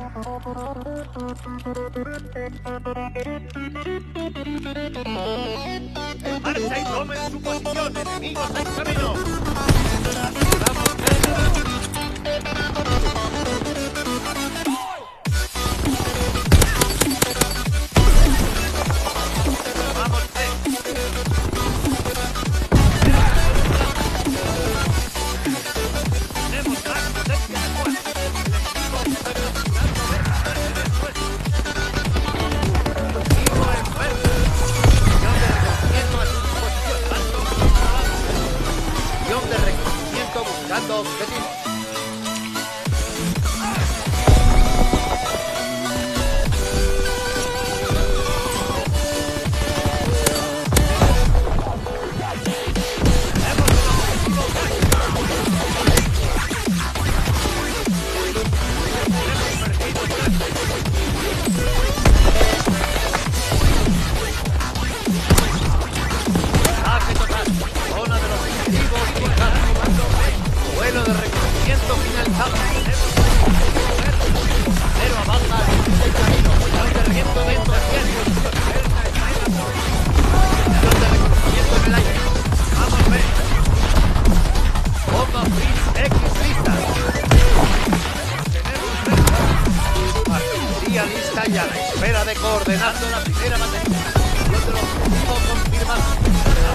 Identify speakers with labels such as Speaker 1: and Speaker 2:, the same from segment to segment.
Speaker 1: En marcha y tomen su posición, enemigos en camino. Buscando objetivos. Ataque total. Zona de los objetivos fijados. Vuelo de reconocimiento finalizado. Cero avanza al del camino. Vuelo de reconocimiento dentro del cielo. Vuelo de reconocimiento en el aire. Vamos, B. Bomba Freeze X lista. Artillería lista ya. Espera de coordenando la primera batería. Vuelo de los objetivos confirmado.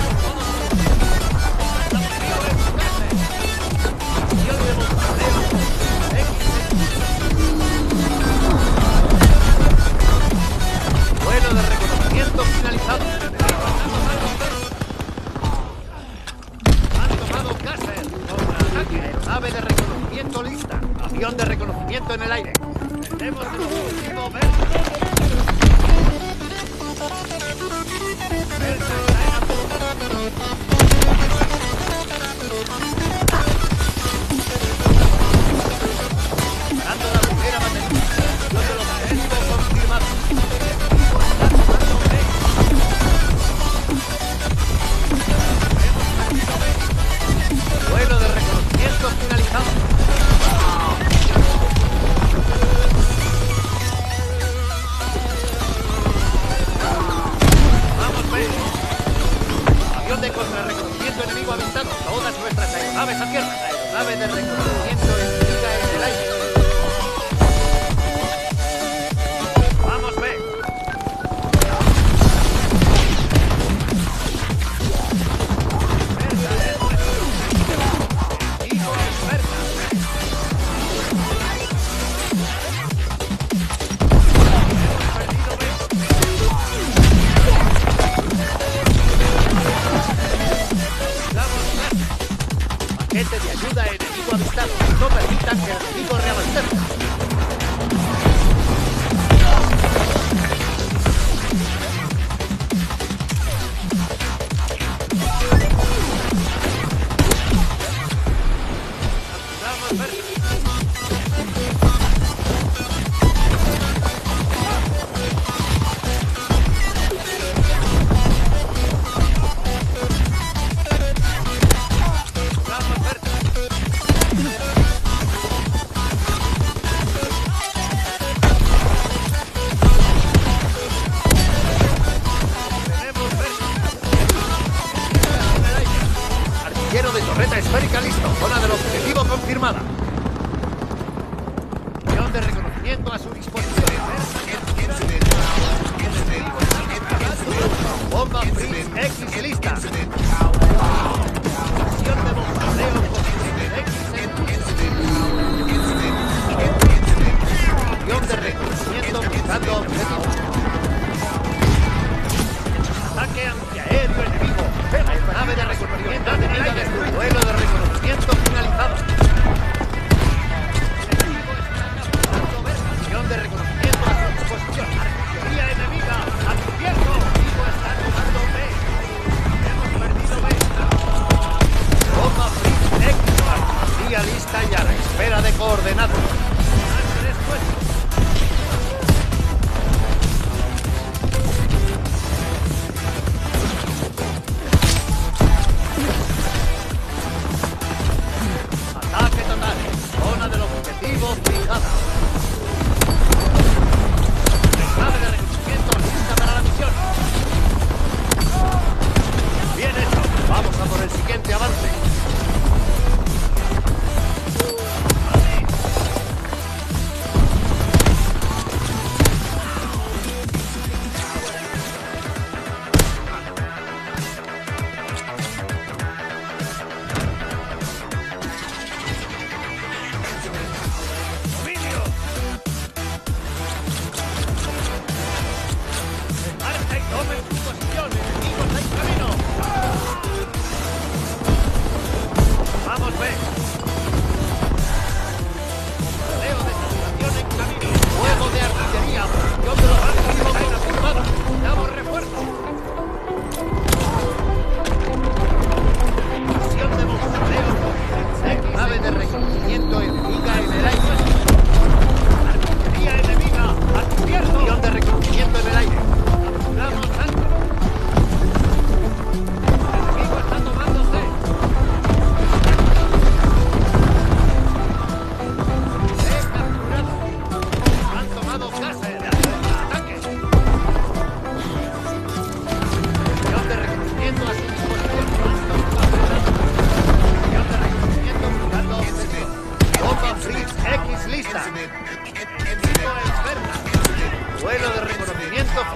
Speaker 1: Vuelo de reconocimiento finalizado. Han tomado Castle. Contraataque. Aeronave de reconocimiento lista. Avión de reconocimiento en el aire. Tenemos el objetivo verde. Dando la primera batería. Yo de los objetivos confirmados. Vuelo de reconocimiento finalizado. Vamos, B. Avión de contrarreconocimiento enemigo avistado. Todas nuestras aeronaves a tierra. Aeronave de reconocimiento enemiga en el aire. Vamos, B. Paquete de ayuda enemigo avistado. No permitan que el enemigo reabastezca. Artillero de torreta esférica listo. Zona del objetivo confirmada. Avión de reconocimiento a su disposición. Bomba Freeze X lista. Acción de bombardeo Avión de reconocimiento buscando objetivos. Ataque antiaéreo enemigo. Nave de reconocimiento enemiga de vuelo de reconocimiento finalizado. Acción de reconocimiento a su disposición. Artillería enemiga. Advierto. Enemigo está tomando B. Hemos perdido.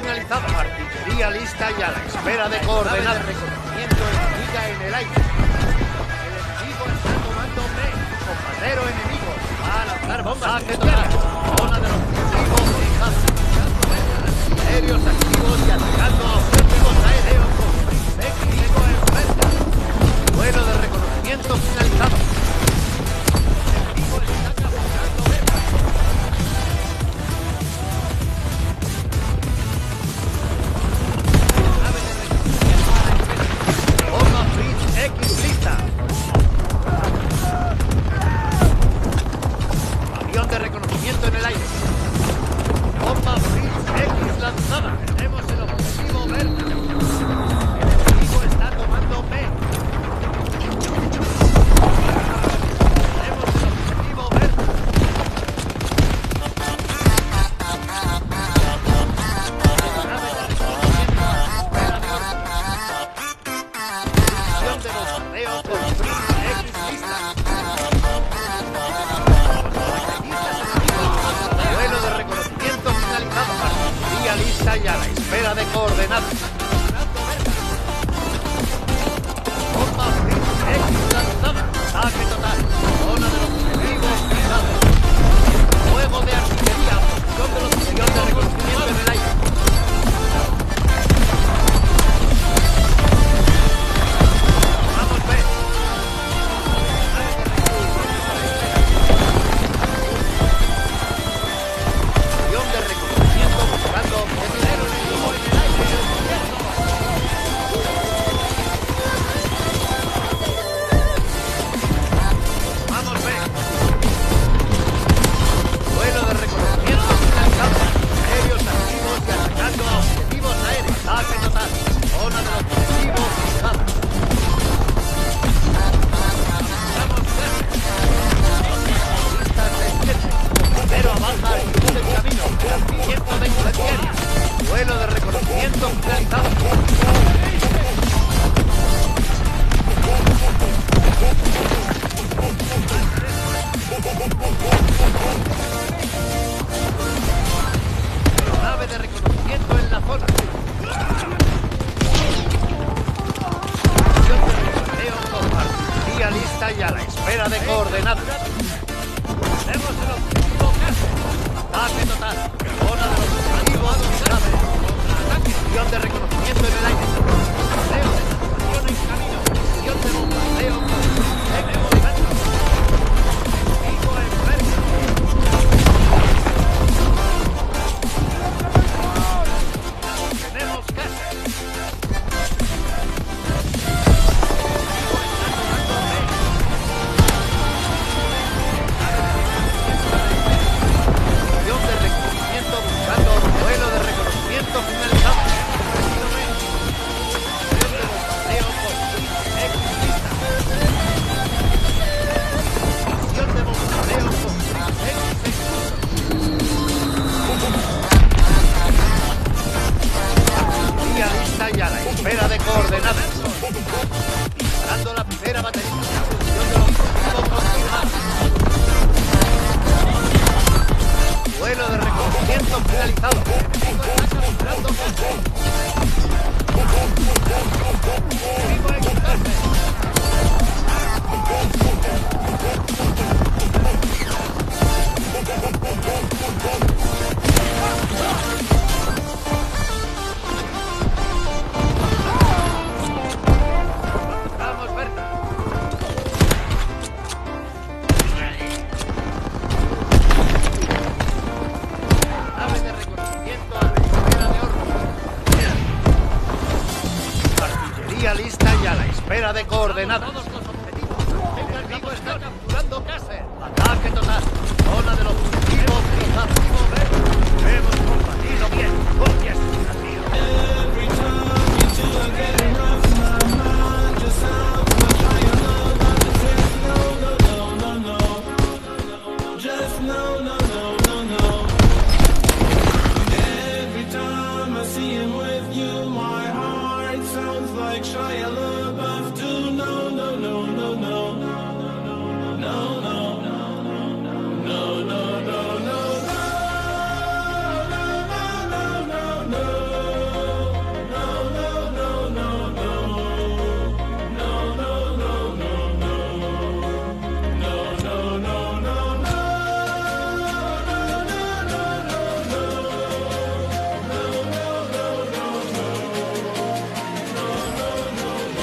Speaker 1: finalizado. Artillería lista y a la espera de coordenadas. Reconocimiento enemiga en el aire. El enemigo está tomando B. Bombardero enemigo. Va a lanzar bombas. Saque total. Zona del objetivo fijada. Aéreos activos y atacando a objetivos aéreos con técnico experto. Vuelo de reconocimiento finalizado. El enemigo está capturando B. X lista. Avión de reconocimiento en el aire. Bomba Fritz X lanzada. Tenemos el objetivo verde. El enemigo está tomando B. Tenemos el objetivo verde. Nave de bombardeo con Fritz X lista. Vuelo de reconocimiento finalizado. Artillería lista y a la espera de coordenadas. Bomba Fritz X lanzada. Saque total. Zona de los enemigos fijada. Fuego de artillería. Posición de los aviones de reconocimiento en el aire. Vuelo de reconocimiento finalizado. Nave de reconocimiento en la zona. Misión de reconocimiento con artillería lista y a la espera de coordenadas. Tenemos el objetivo casi. Ataque total. Zona de los objetivos dominados. Misión de reconocimiento en el aire. Bombardeo de saturación en camino. Misión de bombardeo con tenemos verde. Enemigo en verde. Tenemos casa. Misión de reconocimiento buscando vuelo de reconocimiento finalizado. Misión de bombardeo con artillería lista y a la espera de coordenadas. Disparando la primera batería. Misión de objetivo confirmada. Vuelo de reconocimiento finalizado. El enemigo está capturando casa. Enemigo en casa. Vamos, Berta. Nave de reconocimiento a la espera de orden. Artillería lista y a la espera de coordenadas.